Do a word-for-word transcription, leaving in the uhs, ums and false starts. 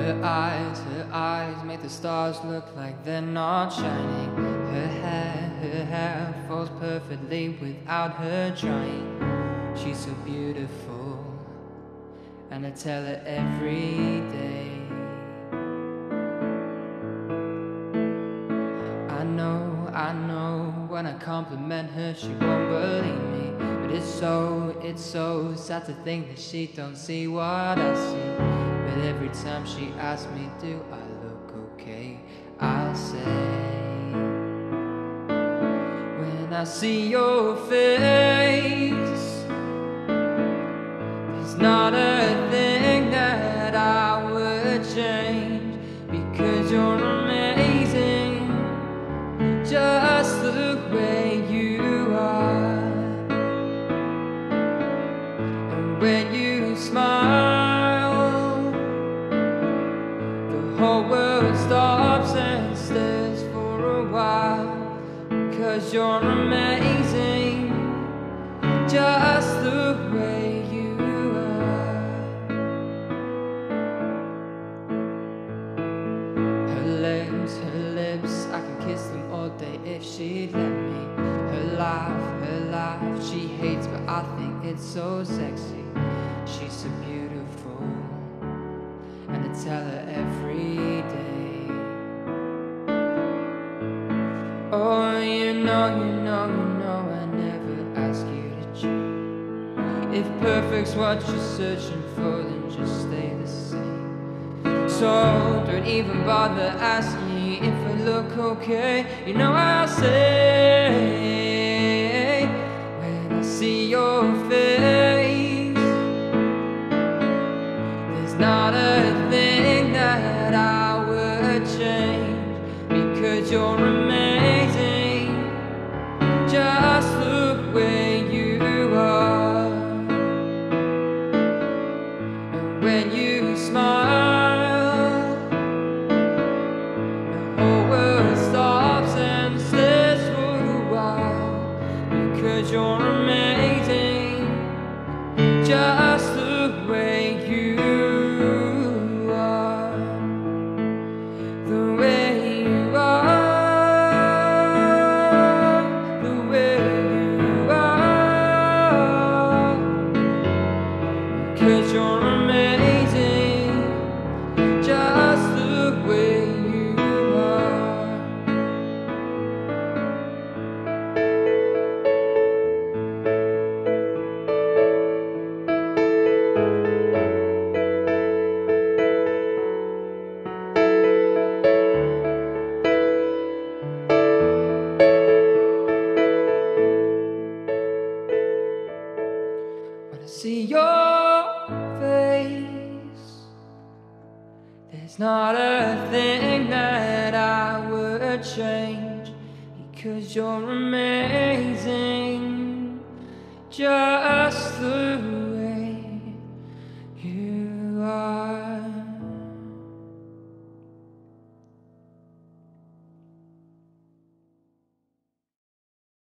Her eyes, her eyes make the stars look like they're not shining. Her hair, her hair falls perfectly without her trying. She's so beautiful, and I tell her every day. I know, I know, when I compliment her she won't believe me. But it's so, it's so sad to think that she don't see what I see. But every time she asks me, do I look okay, I'll say, when I see your face, there's not a thing that I would change, because you're amazing, just the way you are. And when you smile, the whole world stops and stares for a while, 'cause you're amazing, just the way you are. Her legs, her lips, I can kiss them all day if she'd let me. Her laugh, her laugh, she hates but I think it's so sexy. She's so beautiful, and I tell her every day. Oh, you know, you know, you know I never ask you to change. If perfect's what you're searching for, then just stay the same. So don't even bother asking if I look okay. You know I'll say, when I see your face, there's not a thing that I would change, because you're amazing, just the way you are. And when you smile, the whole world stops and stares for a while, because you're amazing, just the way you are. The way you are, the way you are, because you're amazing, just the way you are. When I see your face, there's not a thing that I would change, because you're amazing, just